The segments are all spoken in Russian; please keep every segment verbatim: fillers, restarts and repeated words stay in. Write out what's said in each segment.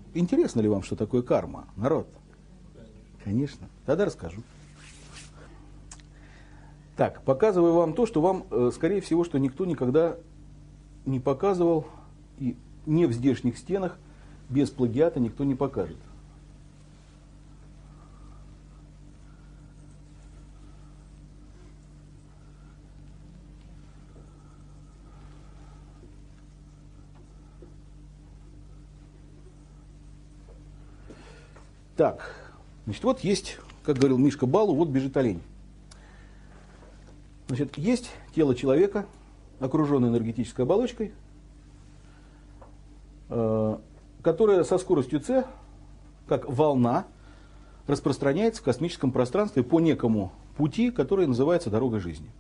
интересно ли вам, что такое карма, народ? Конечно. Тогда расскажу. Так, показываю вам то, что вам, скорее всего, что никто никогда не показывал, и не в здешних стенах, без плагиата никто не покажет. Так, значит, вот есть, как говорил Мишка Балу, вот бежит олень. Значит, есть тело человека, окруженное энергетической оболочкой, э, которая со скоростью c, как волна, распространяется в космическом пространстве по некому пути, который называется дорога жизни.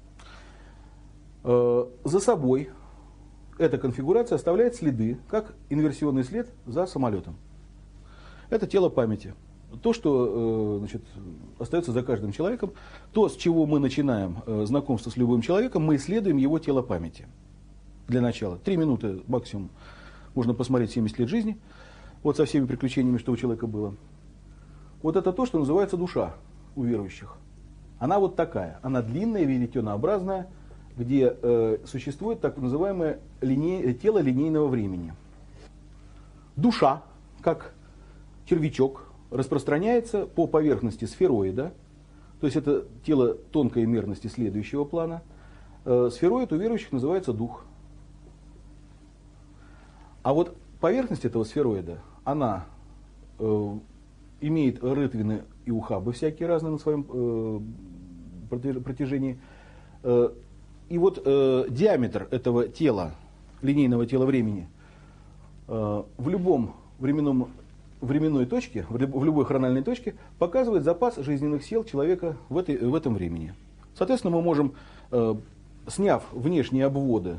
Э, за собой эта конфигурация оставляет следы, как инверсионный след за самолетом. Это тело памяти. То, что значит, остается за каждым человеком, то, с чего мы начинаем знакомство с любым человеком, мы исследуем его тело памяти. Для начала. Три минуты максимум. Можно посмотреть семьдесят лет жизни. Вот со всеми приключениями, что у человека было. Вот это то, что называется душа у верующих. Она вот такая. Она длинная, веретенообразная, где э, существует так называемое линей, тело линейного времени. Душа, как червячок, распространяется по поверхности сфероида, то есть это тело тонкой мерности следующего плана. Сфероид у верующих называется дух. А вот поверхность этого сфероида, она э, имеет рытвины и ухабы всякие разные на своем э, протяжении. Э, и вот э, диаметр этого тела, линейного тела времени, э, в любом временном временной точке, в любой хрональной точке, показывает запас жизненных сил человека в, этой, в этом времени. Соответственно, мы можем, э, сняв внешние обводы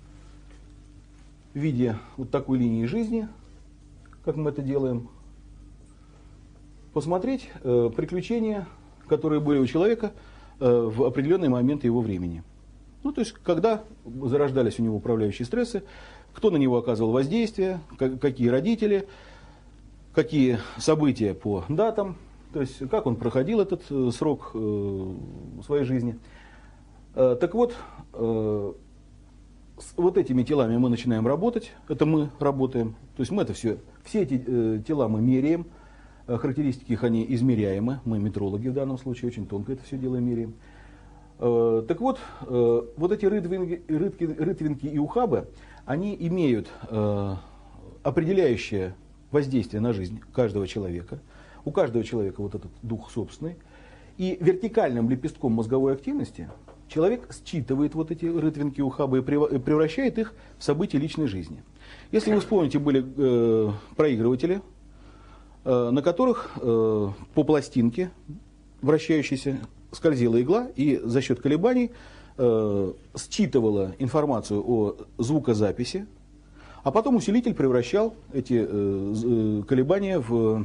в виде вот такой линии жизни, как мы это делаем, посмотреть э, приключения, которые были у человека э, в определенные моменты его времени. Ну, то есть, когда зарождались у него управляющие стрессы, кто на него оказывал воздействие, как, какие родители, какие события по датам, то есть как он проходил этот э, срок э, своей жизни. Э, так вот, э, с вот этими телами мы начинаем работать, это мы работаем, то есть мы это все, все эти э, тела мы меряем, э, характеристики их они измеряемы, мы метрологи в данном случае, очень тонко это все дело меряем. Э, так вот, э, вот эти рытвинки, рытки, рытвинки и ухабы, они имеют э, определяющее воздействие на жизнь каждого человека. У каждого человека вот этот дух собственный. И вертикальным лепестком мозговой активности человек считывает вот эти рытвинки, ухабы и превращает их в события личной жизни. Если вы вспомните, были э, проигрыватели, э, на которых э, по пластинке вращающейся скользила игла и за счет колебаний э, считывала информацию о звукозаписи, а потом усилитель превращал эти э, колебания в,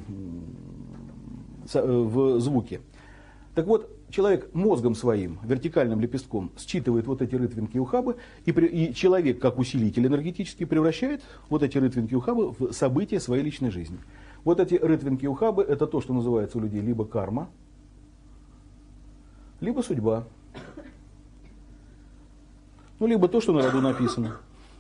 в звуки. Так вот, человек мозгом своим, вертикальным лепестком, считывает вот эти рытвинки и ухабы, и, при, и человек, как усилитель энергетический, превращает вот эти рытвинки и ухабы в события своей личной жизни. Вот эти рытвинки и ухабы – это то, что называется у людей либо карма, либо судьба. Ну, либо то, что на роду написано.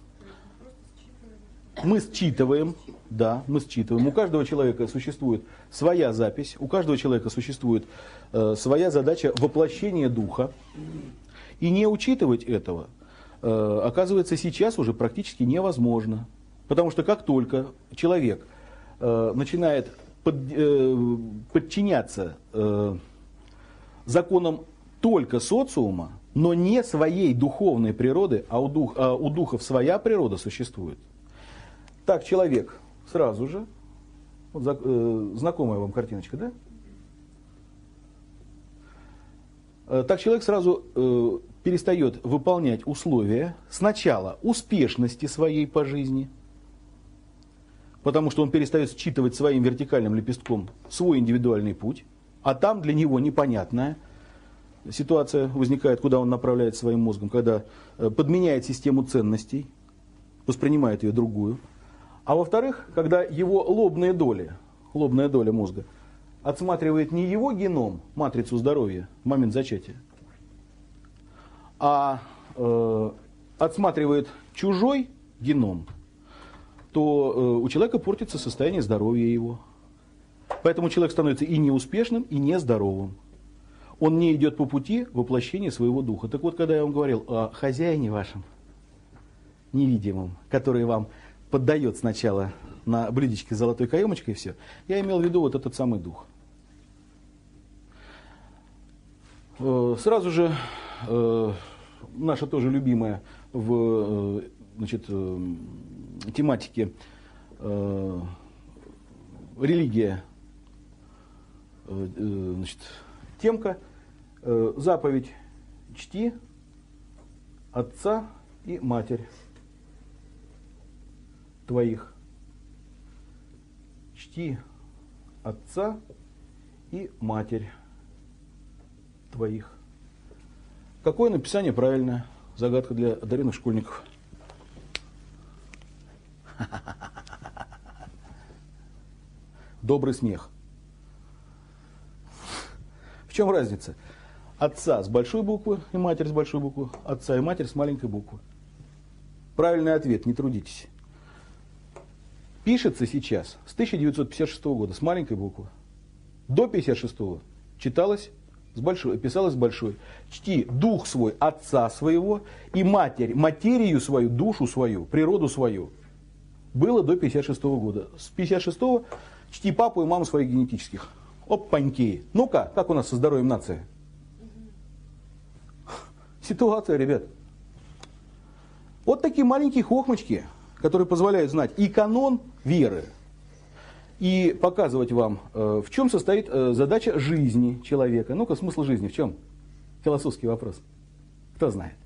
Мы считываем, да, мы считываем. У каждого человека существует своя запись, у каждого человека существует э, своя задача воплощения духа. И не учитывать этого, э, оказывается, сейчас уже практически невозможно. Потому что как только человек э, начинает под, э, подчиняться э, законам только социума, но не своей духовной природы, а у, дух, а у духов своя природа существует, так человек сразу же, вот, э, знакомая вам картиночка, да? Э, так человек сразу э, перестает выполнять условия сначала успешности своей по жизни, потому что он перестает считывать своим вертикальным лепестком свой индивидуальный путь, а там для него непонятная ситуация возникает, куда он направляет своим мозгом, когда э, подменяет систему ценностей, воспринимает ее другую. А во-вторых, когда его лобные доли, лобная доля мозга, отсматривает не его геном, матрицу здоровья в момент зачатия, а э, отсматривает чужой геном, то э, у человека портится состояние здоровья его. Поэтому человек становится и неуспешным, и нездоровым. Он не идет по пути воплощения своего духа. Так вот, когда я вам говорил о хозяине вашем, невидимом, который вам поддает сначала на блюдечке с золотой каемочкой и все, я имел в виду вот этот самый дух. Сразу же наша тоже любимая в, значит, тематике религия, значит, темка, заповедь: чти отца и матерь твоих. Чти отца и матерь твоих. Какое написание правильное? Загадка для одаренных школьников. Добрый смех. В чем разница? Отца с большой буквы и матерь с большой буквы, отца и матерь с маленькой буквы. Правильный ответ, не трудитесь. Пишется сейчас с тысяча девятьсот пятьдесят шестого года с маленькой буквы. До пятьдесят шестого читалось с большой, писалось с большой. Чти дух свой отца своего и матерь, материю свою, душу свою, природу свою. Было до пятьдесят шестого года. С пятьдесят шестого чти папу и маму своих генетических. Опаньки. Ну-ка, как у нас со здоровьем нации? Ситуация, ребят. Вот такие маленькие хохмочки, которые позволяют знать и канон веры, и показывать вам, в чем состоит задача жизни человека. Ну-ка, смысл жизни в чем? Философский вопрос. Кто знает?